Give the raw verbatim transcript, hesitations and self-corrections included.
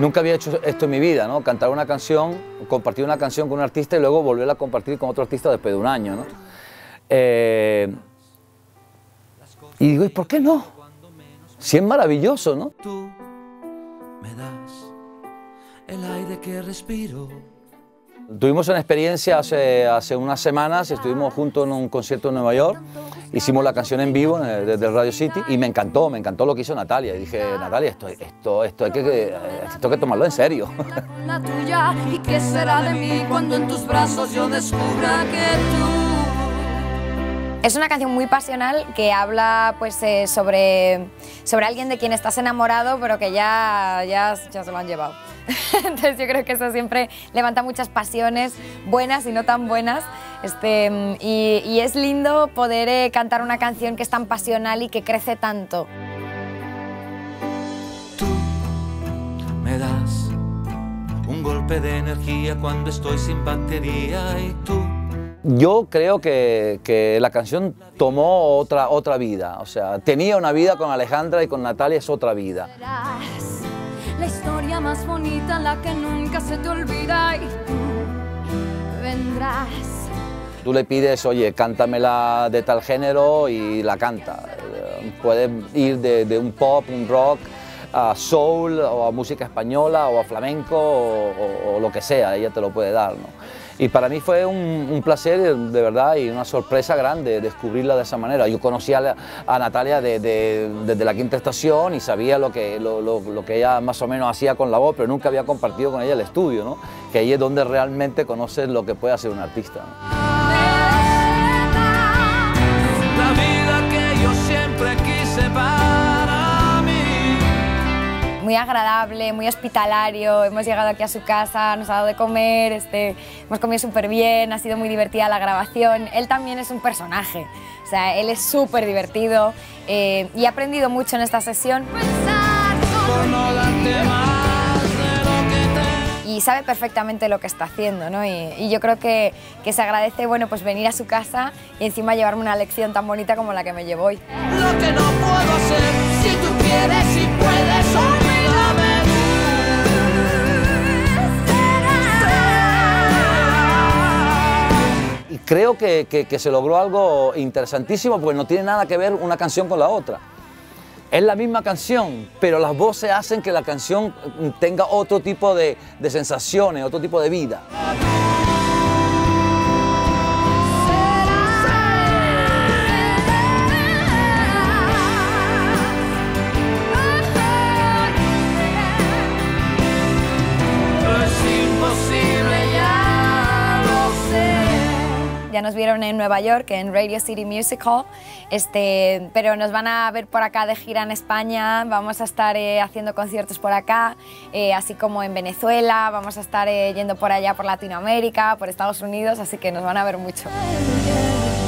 Nunca había hecho esto en mi vida, ¿no? Cantar una canción, compartir una canción con un artista y luego volverla a compartir con otro artista después de un año, ¿no? Eh, y digo, ¿y por qué no? Si es maravilloso, ¿no? Tú me das el aire que respiro. Tuvimos una experiencia hace, hace unas semanas, estuvimos juntos en un concierto en Nueva York, hicimos la canción en vivo desde el Radio City y me encantó, me encantó lo que hizo Natalia. Y dije, Natalia, esto, esto, esto, hay, que, esto hay que tomarlo en serio. La tuya, ¿y qué será de mí cuando en tus brazos yo descubra que tú? Es una canción muy pasional que habla pues, eh, sobre, sobre alguien de quien estás enamorado pero que ya, ya, ya se lo han llevado. Entonces yo creo que eso siempre levanta muchas pasiones, buenas y no tan buenas. Este, y, y es lindo poder eh, cantar una canción que es tan pasional y que crece tanto. Tú me das un golpe de energía cuando estoy sin batería y tú... Yo creo que, que la canción tomó otra, otra vida, o sea, tenía una vida con Alejandra y con Natalia es otra vida. La historia más bonita, la que nunca se te olvida y tú vendrás. Tú le pides, oye, cántamela de tal género y la canta. Puede ir de, de un pop, un rock, a soul, o a música española, o a flamenco, o, o, o lo que sea, ella te lo puede dar, ¿no? Y para mí fue un, un placer, de verdad, y una sorpresa grande descubrirla de esa manera. Yo conocía a, a Natalia de, de, desde la Quinta Estación y sabía lo que, lo, lo, lo que ella más o menos hacía con la voz, pero nunca había compartido con ella el estudio, ¿no? Que ahí es donde realmente conoces lo que puede hacer un artista, ¿no? La vida que yo siempre quise para mí. Muy agradable, muy hospitalario, hemos llegado aquí a su casa, nos ha dado de comer, este, hemos comido súper bien, ha sido muy divertida la grabación. Él también es un personaje, o sea, él es súper divertido eh, y he aprendido mucho en esta sesión. Por no darte más de lo que te... Y sabe perfectamente lo que está haciendo, ¿no? Y, y yo creo que, que se agradece, bueno, pues venir a su casa y encima llevarme una lección tan bonita como la que me llevó hoy. Lo que no puedo hacer, si tú quieres, si puedes, olvídame. Y creo que, que, que se logró algo interesantísimo porque no tiene nada que ver una canción con la otra. Es la misma canción, pero las voces hacen que la canción tenga otro tipo de, de sensaciones, otro tipo de vida. Ya nos vieron en Nueva York, en Radio City Music Hall, este, pero nos van a ver por acá de gira en España, vamos a estar eh, haciendo conciertos por acá, eh, así como en Venezuela, vamos a estar eh, yendo por allá por Latinoamérica, por Estados Unidos, así que nos van a ver mucho.